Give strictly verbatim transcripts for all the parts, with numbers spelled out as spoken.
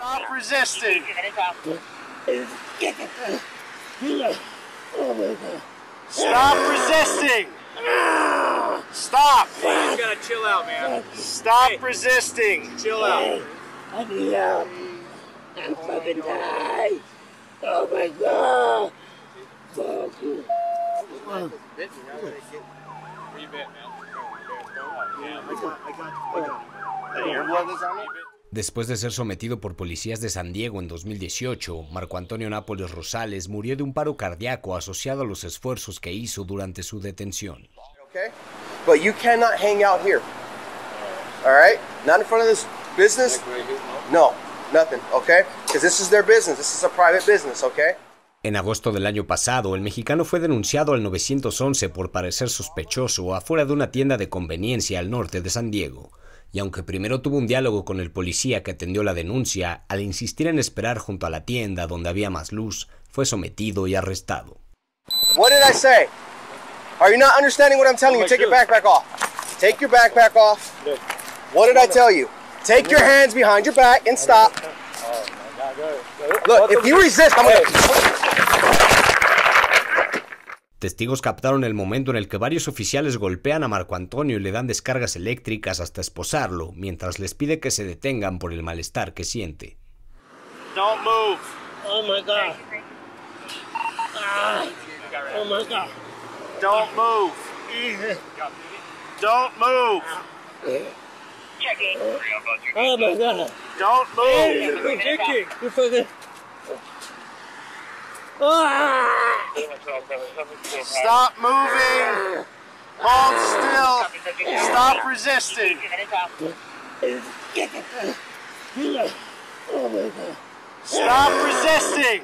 Stop resisting. Stop resisting. Stop. You gotta chill out, man. Stop Hey. resisting. Chill out. I need help. I'm fucking tired. Oh my God. Fuck you. Where you bit, man? Después de ser sometido por policías de San Diego en dos mil dieciocho, Marco Antonio Nápoles Rosales murió de un paro cardíaco asociado a los esfuerzos que hizo durante su detención. Okay? But you cannot hang out here. All right? Not in front of this business. No, nothing, okay? Because this is their business. This is a private business, okay? En agosto del año pasado, el mexicano fue denunciado al nueve once por parecer sospechoso afuera de una tienda de conveniencia al norte de San Diego. Y aunque primero tuvo un diálogo con el policía que atendió la denuncia, al insistir en esperar junto a la tienda donde había más luz, fue sometido y arrestado. What did I say? Are you not understanding what I'm telling you? Take your backpack off. Take your backpack off. What did I tell you? Take your hands behind your back and stop. Look, if you resist, I'm gonna... Testigos captaron el momento en el que varios oficiales golpean a Marco Antonio y le dan descargas eléctricas hasta esposarlo, mientras les pide que se detengan por el malestar que siente. Don't move. Oh my God. Ah. Oh my God. Don't move. Don't move. Oh my God. Don't move. You're kicking. You're fucking. Ah. Stop moving. Hold still. Stop resisting. Oh my God. Stop resisting.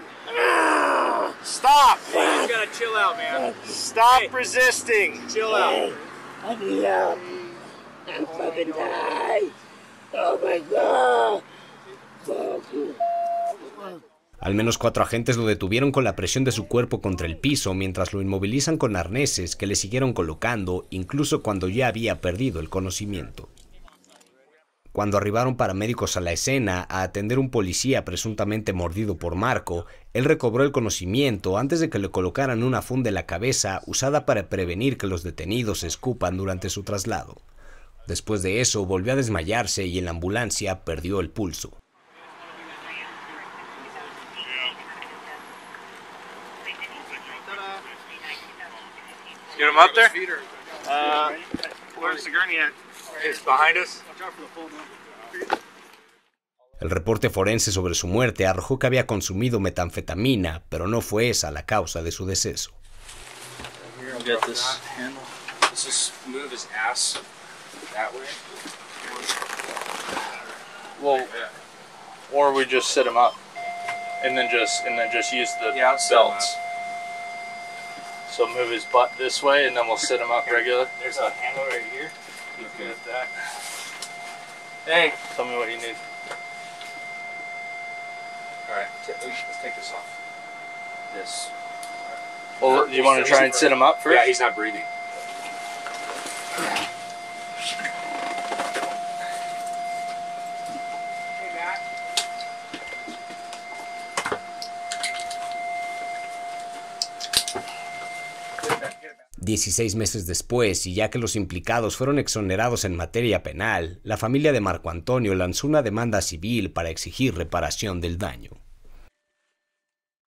Stop. You gotta chill out, man. Stop resisting. Chill out. I need help. I'm fucking tired. Oh my God. Fuck you. Al menos cuatro agentes lo detuvieron con la presión de su cuerpo contra el piso mientras lo inmovilizan con arneses que le siguieron colocando incluso cuando ya había perdido el conocimiento. Cuando arribaron paramédicos a la escena a atender un policía presuntamente mordido por Marco, él recobró el conocimiento antes de que le colocaran una funda en la cabeza usada para prevenir que los detenidos se escupan durante su traslado. Después de eso volvió a desmayarse y en la ambulancia perdió el pulso. Get him up there? Uh, where's the gurney at? It's behind us. El reporte forense sobre su muerte arrojó que había consumido metanfetamina, pero no fue esa la causa de su deceso. Get this handle. Let's just move his ass that way. Well, or we just sit him up, and then just and then just use the yeah, belts. So move his butt this way, and then we'll sit him up regular. There's a handle right here. He's good at that. Hey, tell me what you need. All right, let's take this off. This. Well, do you want to try and sit him up first? Yeah, he's not breathing. Dieciséis meses después, y ya que los implicados fueron exonerados en materia penal, la familia de Marco Antonio lanzó una demanda civil para exigir reparación del daño.